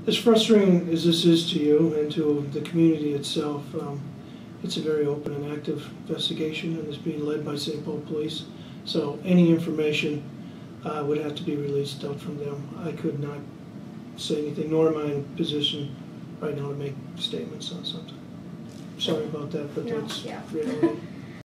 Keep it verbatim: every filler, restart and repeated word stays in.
as frustrating as this is to you and to the community itself, um, it's a very open and active investigation, and it's being led by Saint Paul Police. So any information uh, would have to be released out from them. I could not say anything, nor am I in a position right now to make statements on something. Sorry about that, but No, that's yeah. reality.